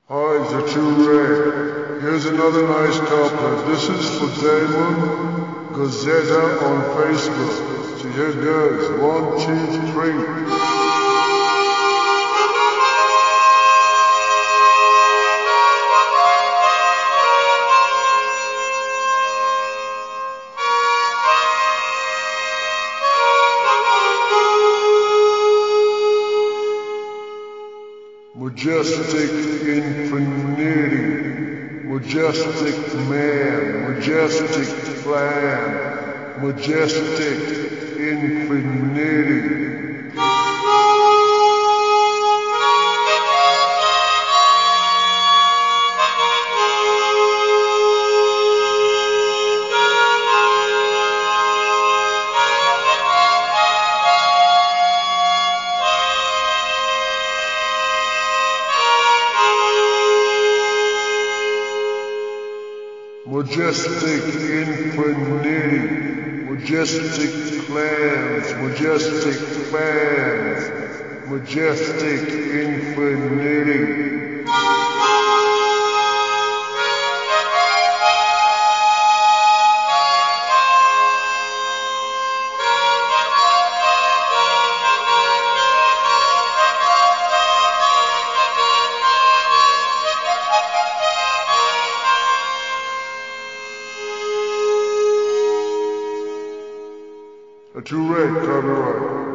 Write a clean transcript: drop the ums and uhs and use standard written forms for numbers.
Hi, the True Ray. Here's another nice couplet. This is for Damon Gazetta on Facebook. So here goes. 1, 2, 3. Majestic infinity, majestic man, majestic plan, majestic infinity. Majestic infinity, majestic plans, majestic fans, majestic infinity. A True Ray, copyright.